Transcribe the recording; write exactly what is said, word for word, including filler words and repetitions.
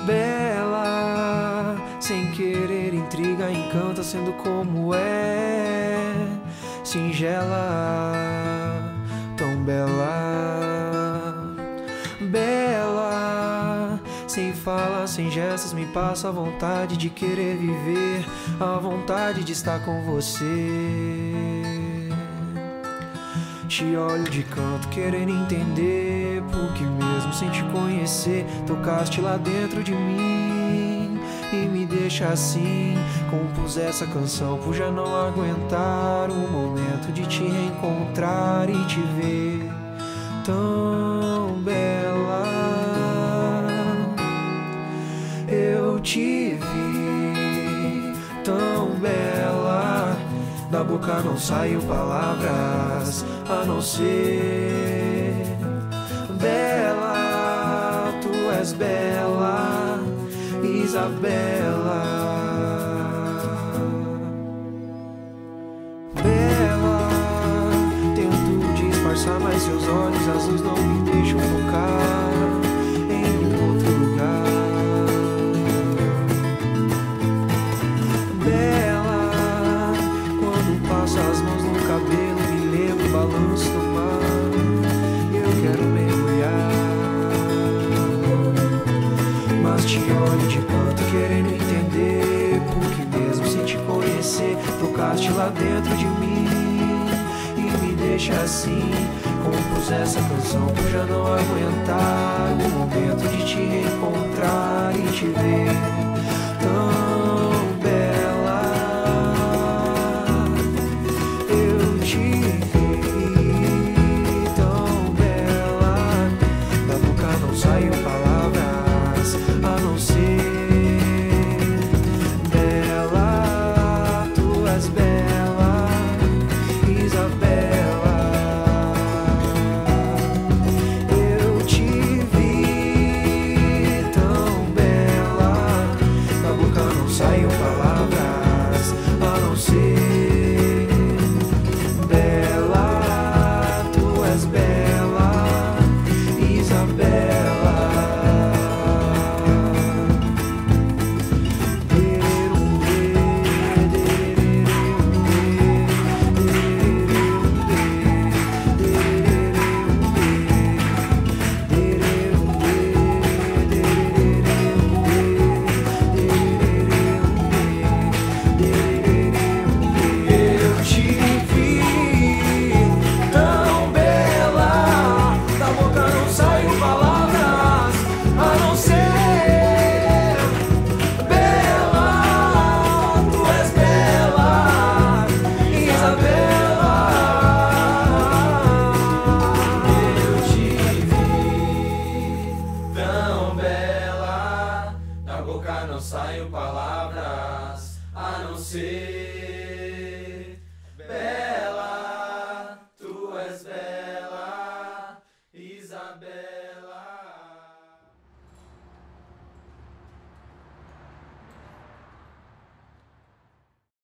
Bela, sem querer intriga, encanta sendo como é. Singela, tão bela. Bela, sem fala, sem gestos, me passa a vontade de querer viver, a vontade de estar com você. Te olho de canto querendo entender, porque mesmo sem te conhecer, tocaste lá dentro de mim e me deixa assim. Compus essa canção por já não aguentar o momento de te reencontrar e te ver tão bela. Eu te vi tão bela, da boca não saiu palavras a não ser bela. Tu és bela, Isabela. Bela, tento disfarçar, mas seus olhos azuis não me deixam focar em outro lugar. Bela, quando passa as mãos no cabelo, me lembro o balanço do mar. Eu quero mergulhar, mas te olho de canto querendo entender, porque mesmo sem te conhecer, tocaste lá dentro de mim e me deixa assim. Compus essa canção por já não aguentar o momento de te reencontrar e te ver tão